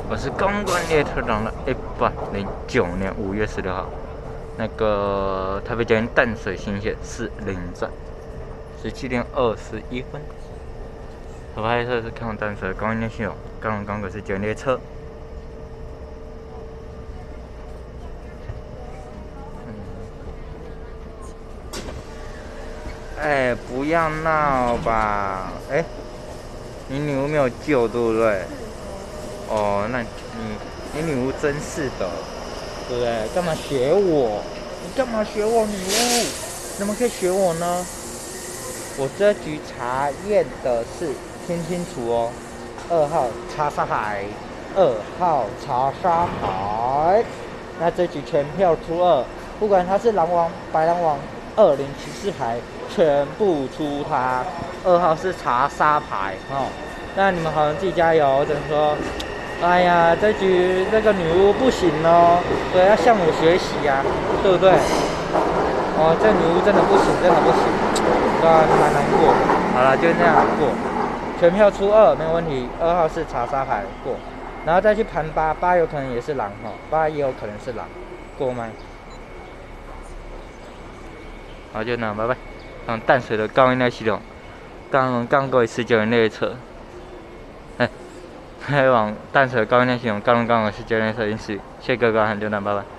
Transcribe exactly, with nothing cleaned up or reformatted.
我是公关列车长的一百零九年五月十六号，那个台北捷运淡水新线四零站，十七点二十一分。我拍摄是看淡水公园系统，刚刚刚个是捷运列车。哎、欸，不要闹吧！哎、欸，你女巫没有救，对不对？哦，那你你女巫真是的，对不对？干嘛学我？你干嘛学我女巫？怎么可以学我呢？我这局查验的是听清楚哦，二号查沙牌，二号查沙牌。那这局全票出二，不管他是狼王、白狼王、二零骑士牌，全部出他。二号是查沙牌哦，那你们好像自己加油，我只能说。哎呀，这局这个女巫不行哦，对，要向我学习呀、啊，对不对？哦，这女巫真的不行，真的不行，对啊，蛮难过。好了，就这样过，全票出二没有问题。二号是查沙牌过，然后再去盘八，八有可能也是狼哈，八也有可能是狼，过吗？好，就那样，拜拜。嗯，淡水的高音量系统，刚刚过一次就有列车，哎。开往淡水高音量系统，刚刚刚好是捷运列车因此，谢谢各位观众，就那，拜拜。